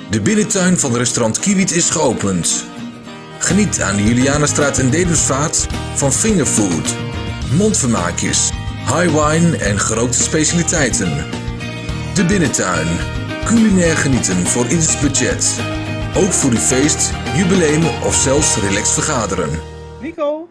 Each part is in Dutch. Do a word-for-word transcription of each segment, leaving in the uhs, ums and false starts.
De binnentuin van restaurant Kiewiet is geopend. Geniet aan de Julianenstraat in Dedemsvaart van fingerfood, mondvermaakjes, high wine en gerookte specialiteiten. De binnentuin. Culinair genieten voor ieders budget. Ook voor uw feest, jubileum of zelfs relaxed vergaderen. Nico,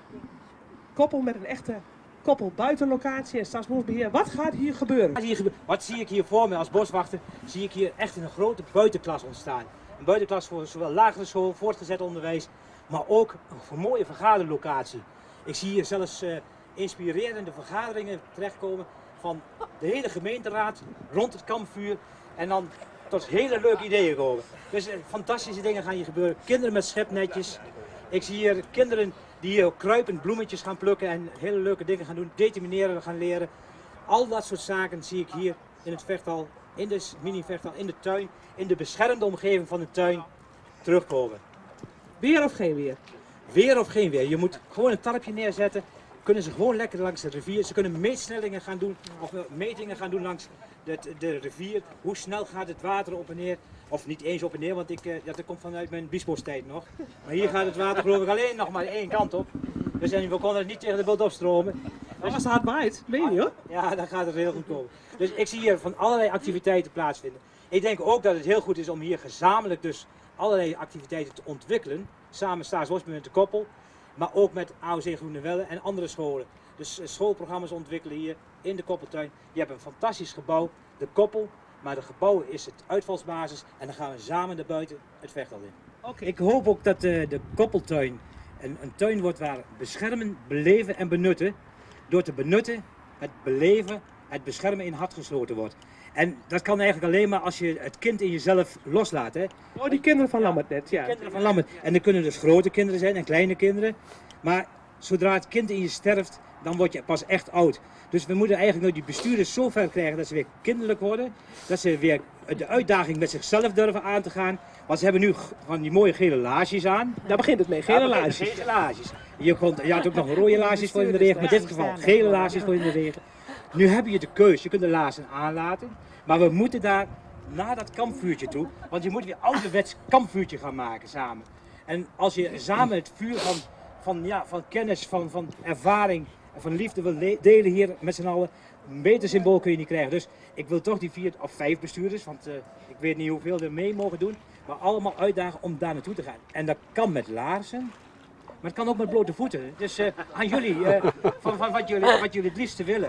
koppel met een echte koppel buitenlocatie en staatsbosbeheer. Wat gaat hier gebeuren? Hier gebe Wat zie ik hier voor me als boswachter? Zie ik hier echt een grote buitenklas ontstaan. Een buitenklas voor zowel lagere school, voortgezet onderwijs, maar ook een mooie vergaderlocatie. Ik zie hier zelfs uh, inspirerende vergaderingen terechtkomen van de hele gemeenteraad rond het kampvuur en dan tot hele leuke ideeën komen. Dus uh, fantastische dingen gaan hier gebeuren. Kinderen met schepnetjes. Ik zie hier kinderen die hier kruipend bloemetjes gaan plukken en hele leuke dingen gaan doen, determineren gaan leren. Al dat soort zaken zie ik hier in het vechthal, in de mini-vechthal, in de tuin, in de beschermde omgeving van de tuin terugkomen. Weer of geen weer? Weer of geen weer. Je moet gewoon een tarpje neerzetten. Kunnen ze gewoon lekker langs de rivier. Ze kunnen meetsnellingen gaan doen, of metingen gaan doen langs de, de rivier. Hoe snel gaat het water op en neer? Of niet eens op en neer, want ik, ja, dat komt vanuit mijn biesbos-tijd nog. Maar hier gaat het water geloof ik alleen nog maar één kant op. Dus en we konden het niet tegen de bult opstromen. Dus als het hard waait, weet je niet hoor. Ja, dan gaat het heel goed komen. Dus ik zie hier van allerlei activiteiten plaatsvinden. Ik denk ook dat het heel goed is om hier gezamenlijk dus allerlei activiteiten te ontwikkelen. Samen Staatsbosbeheer met de koppel, maar ook met A O C Groene Welle en andere scholen. Dus schoolprogramma's ontwikkelen hier in de koppeltuin. Je hebt een fantastisch gebouw, de koppel, maar de gebouw is het uitvalsbasis en dan gaan we samen naar buiten het vechthal in. Okay. Ik hoop ook dat de, de koppeltuin een, een tuin wordt waar beschermen, beleven en benutten. Door te benutten, het beleven, het beschermen in hart gesloten wordt. En dat kan eigenlijk alleen maar als je het kind in jezelf loslaat. Hè? Oh, die kinderen van Lammert net, ja. Kinderen van Lammert. En er kunnen dus grote kinderen zijn en kleine kinderen. Maar zodra het kind in je sterft, dan word je pas echt oud. Dus we moeten eigenlijk nu die bestuurders zo ver krijgen dat ze weer kinderlijk worden. Dat ze weer de uitdaging met zichzelf durven aan te gaan. Want ze hebben nu van die mooie gele laarsjes aan. Daar begint het mee, gele laarsjes. Gele laarsjes. Je, kon, je had ook nog rode laarsjes voor in de regen, maar in dit geval gele laarsjes voor in de regen. Nu heb je de keus, je kunt de laarzen aanlaten. Maar we moeten daar naar dat kampvuurtje toe, want je moet weer ouderwets kampvuurtje gaan maken samen. En als je samen het vuur van, van, ja, van kennis, van, van ervaring en van liefde wil delen hier met z'n allen, een beter symbool kun je niet krijgen. Dus ik wil toch die vier of vijf bestuurders, want uh, ik weet niet hoeveel er mee mogen doen, maar allemaal uitdagen om daar naartoe te gaan. En dat kan met laarzen, maar het kan ook met blote voeten. Dus uh, aan jullie, uh, van, van wat jullie, wat jullie het liefste willen.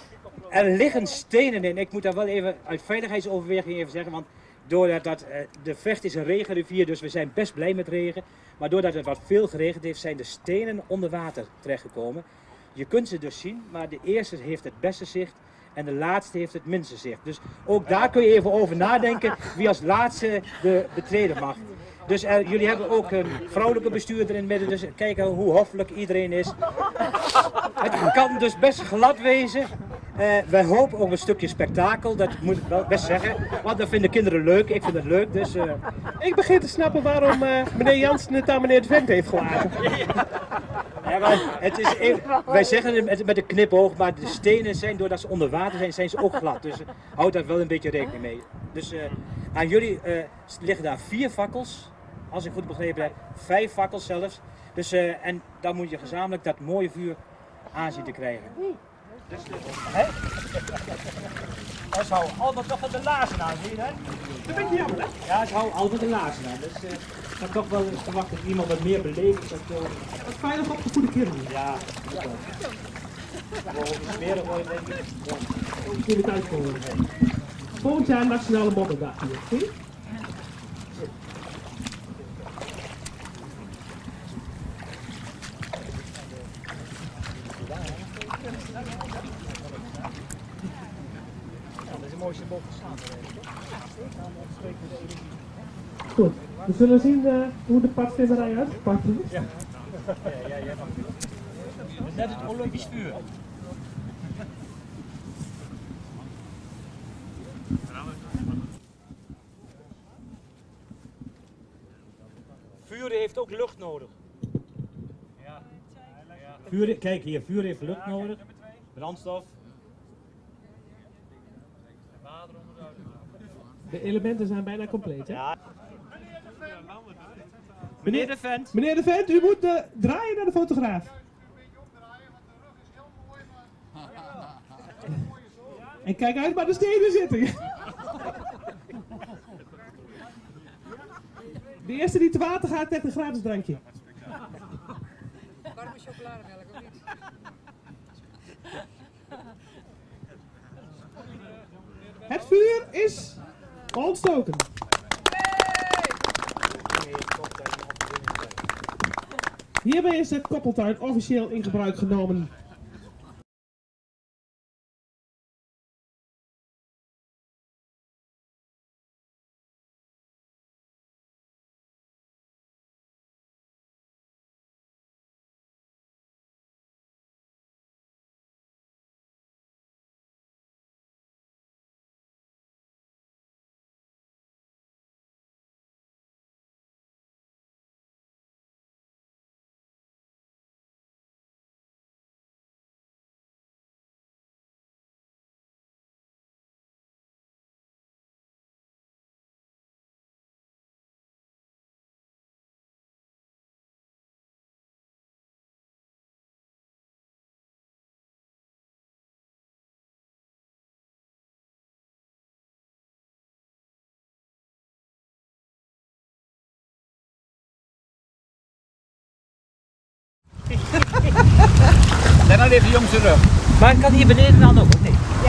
Er liggen stenen in. Ik moet daar wel even uit veiligheidsoverweging even zeggen, want doordat dat, uh, de Vecht is een regenrivier, dus we zijn best blij met regen. Maar doordat het wat veel geregend heeft, zijn de stenen onder water terechtgekomen. Je kunt ze dus zien, maar de eerste heeft het beste zicht en de laatste heeft het minste zicht. Dus ook daar kun je even over nadenken wie als laatste de betreden mag. Dus uh, jullie hebben ook een vrouwelijke bestuurder in het midden, dus kijken hoe hoffelijk iedereen is. Het kan dus best glad wezen. Uh, wij hopen op een stukje spektakel, dat moet ik wel best zeggen. Want dat vinden kinderen leuk, ik vind het leuk. Dus, uh... Ik begin te snappen waarom uh, meneer Jansen het aan meneer De Vent heeft gelaten. Ja, maar het is even, wij zeggen het met, met een knipoog, maar de stenen zijn, doordat ze onder water zijn, zijn ze ook glad. Dus uh, houd daar wel een beetje rekening mee. Dus uh, aan jullie uh, liggen daar vier fakkels, als ik goed begrepen heb. Vijf fakkels zelfs. Dus, uh, en dan moet je gezamenlijk dat mooie vuur aanzien te krijgen. Dus, hè? Ze houden allemaal toch wel de laarzen aan, zie je dat? Dat vind je jammer, hè? Ja, ze houden allemaal de laarzen aan. Dus uh, ik ga toch wel eens verwachten dat iemand wat meer beleefd is. Uh... Wat veilig op de goede kinderen. Ja, dat wel. We smeren worden, denk ik. Ja. Goede tijd voor. Volgend jaar Nationale Modderdag hier, zie je? Goed, we zullen zien uh, hoe de padvinderij uitgepakt is. Ja, ja, ja, ja. Net het Olympisch vuur. Vuur heeft ook lucht nodig. Ja. Vuur, kijk hier, vuur heeft lucht nodig. Brandstof. De elementen zijn bijna compleet, hè? Ja. Meneer de Vent. Meneer de Vent, u moet uh, draaien naar de fotograaf. En kijk uit waar de stenen zitten. De eerste die te water gaat, krijgt een gratis drankje. Warme chocolademelk of niet? Het vuur is ontstoken. Hierbij is de koppeltuin officieel in gebruik genomen. En dan even de jongste rug. Maar ik kan hier beneden dan ook, of niet? Ja.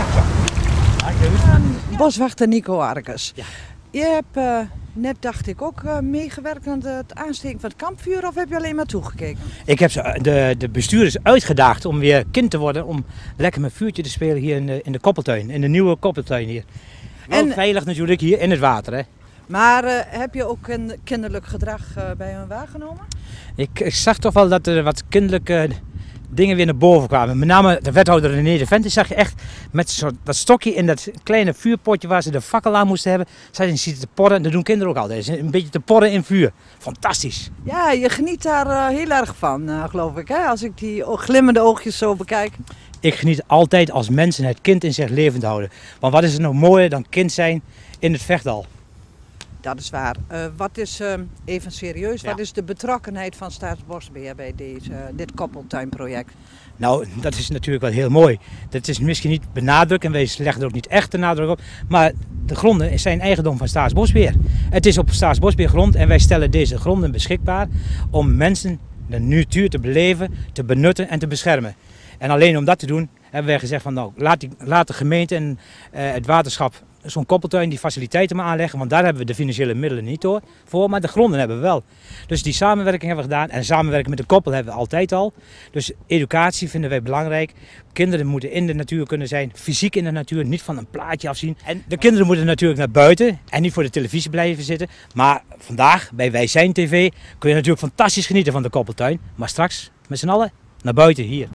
Um, boswachter Nico Argus. Ja. Je hebt uh, net, dacht ik, ook uh, meegewerkt aan het aansteken van het kampvuur, of heb je alleen maar toegekeken? Ik heb ze, de, de bestuurders uitgedaagd om weer kind te worden, om lekker met vuurtje te spelen hier in de, in de koppeltuin, in de nieuwe koppeltuin hier. Wel en, veilig natuurlijk hier in het water, hè. Maar uh, heb je ook een kinderlijk gedrag uh, bij hen waargenomen? Ik, ik zag toch wel dat er wat kinderlijke dingen weer naar boven kwamen. Met name de wethouder René de Vent, die zag je echt met zo, dat stokje in dat kleine vuurpotje waar ze de fakkel aan moesten hebben. Zij zitten te porren, dat doen kinderen ook altijd. Een beetje te porren in vuur. Fantastisch. Ja, je geniet daar uh, heel erg van, uh, geloof ik, hè? Als ik die glimmende oogjes zo bekijk. Ik geniet altijd als mensen het kind in zich levend houden. Want wat is er nog mooier dan kind zijn in het Vechtdal? Dat is waar. Uh, wat is, uh, even serieus, ja. wat is de betrokkenheid van Staatsbosbeheer bij deze, uh, dit koppeltuinproject? Nou, dat is natuurlijk wel heel mooi. Dat is misschien niet benadrukt en wij leggen er ook niet echt de nadruk op. Maar de gronden zijn eigendom van Staatsbosbeheer. Het is op Staatsbosbeheergrond en wij stellen deze gronden beschikbaar om mensen de natuur te beleven, te benutten en te beschermen. En alleen om dat te doen hebben wij gezegd van nou, laat, die, laat de gemeente en uh, het waterschap zo'n koppeltuin die faciliteiten maar aanleggen, want daar hebben we de financiële middelen niet door, voor, maar de gronden hebben we wel. Dus die samenwerking hebben we gedaan en samenwerking met de koppel hebben we altijd al. Dus educatie vinden wij belangrijk. Kinderen moeten in de natuur kunnen zijn, fysiek in de natuur, niet van een plaatje afzien. En de kinderen moeten natuurlijk naar buiten en niet voor de televisie blijven zitten. Maar vandaag bij Wij Zijn T V kun je natuurlijk fantastisch genieten van de koppeltuin, maar straks met z'n allen naar buiten hier.